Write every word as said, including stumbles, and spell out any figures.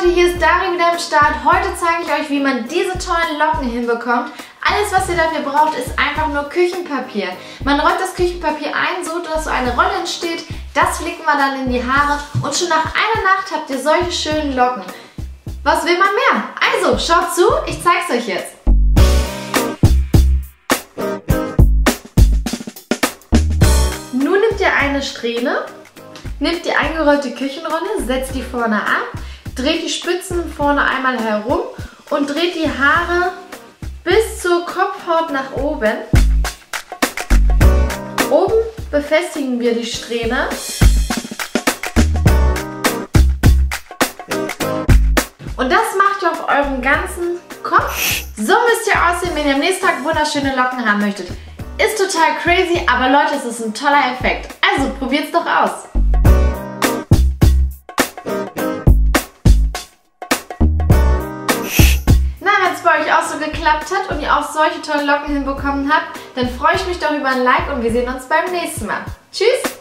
Leute, hier ist Dari wieder am Start. Heute zeige ich euch, wie man diese tollen Locken hinbekommt. Alles, was ihr dafür braucht, ist einfach nur Küchenpapier. Man rollt das Küchenpapier ein, so dass so eine Rolle entsteht. Das flickt man dann in die Haare und schon nach einer Nacht habt ihr solche schönen Locken. Was will man mehr? Also, schaut zu, ich zeige es euch jetzt. Nun nehmt ihr eine Strähne, nehmt die eingerollte Küchenrolle, setzt die vorne ab, dreht die Spitzen vorne einmal herum und dreht die Haare bis zur Kopfhaut nach oben. Oben befestigen wir die Strähne. Und das macht ihr auf eurem ganzen Kopf. So müsst ihr aussehen, wenn ihr am nächsten Tag wunderschöne Locken haben möchtet. Ist total crazy, aber Leute, es ist ein toller Effekt. Also probiert's doch aus. Wenn es bei euch auch so geklappt hat und ihr auch solche tollen Locken hinbekommen habt, dann freue ich mich doch über ein Like und wir sehen uns beim nächsten Mal. Tschüss!